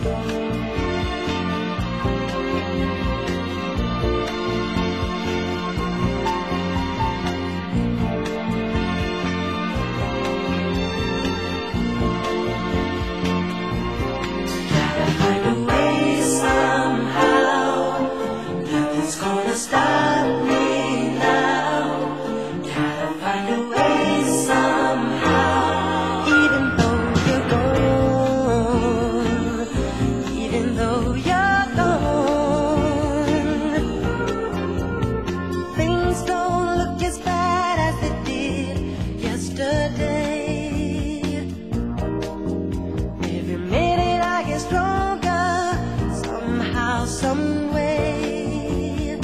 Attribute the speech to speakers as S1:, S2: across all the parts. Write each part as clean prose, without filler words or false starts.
S1: Some way,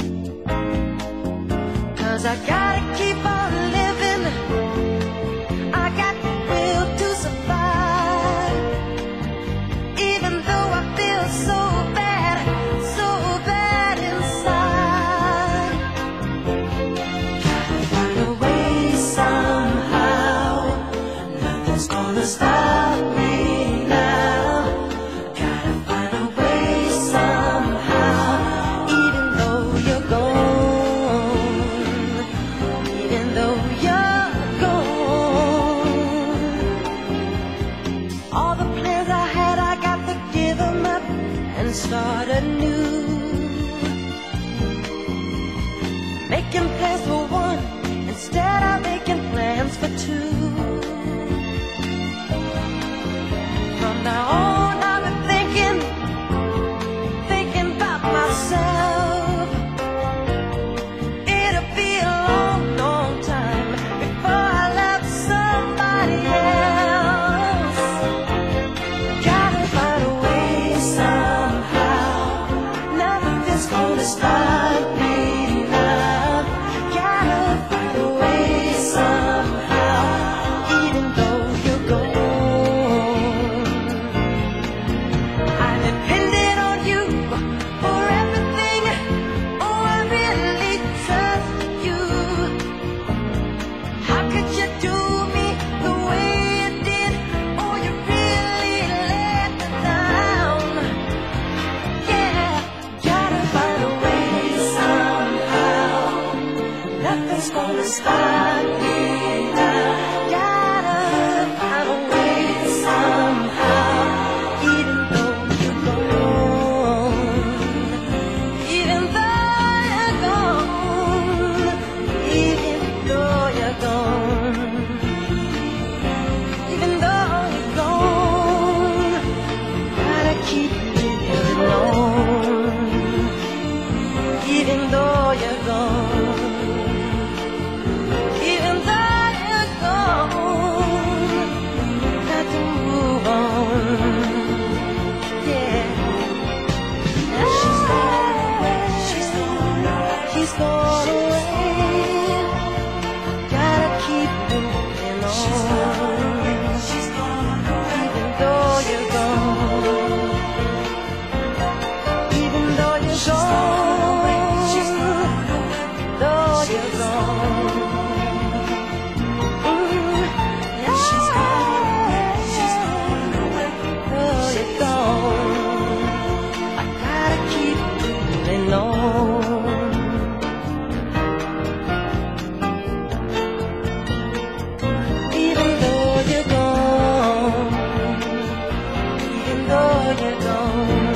S1: 'cause I gotta keep on living. I got the will to survive, even though I feel so bad inside. Gotta find a way somehow. Nothing's gonna stop me now. Gotta find a way somehow. Even though you're gone, even though you're gone, all the plans I had, I got to give them up and start anew. Making plans for one instead of making plans for two. From now on, I've been thinking about myself. It'll be a long, long time before I love somebody else. Gotta find a way somehow. Nothing's gonna stop me now. Gotta find a way somehow. Even though you're gone, I depended on you for everything. Oh, I really trust you. How could you do me the way you did? Oh, you really let me down. Yeah, gotta find a way somehow. Nothing's gonna stop me now. Gotta find a way somehow. Even though you're gone, even though you're gone, even though you're gone, even though you're gone, gotta keep living on. Even though you're gone, even though you're gone, got to move on. Yeah. Now she's gone, she's gone away. Gotta keep moving on. She's gone away. Even though you're gone, even though you're gone, though you're gone. Yeah. She's gone away. Though you're gone, I gotta keep moving on. Even though you're gone, even though you're gone.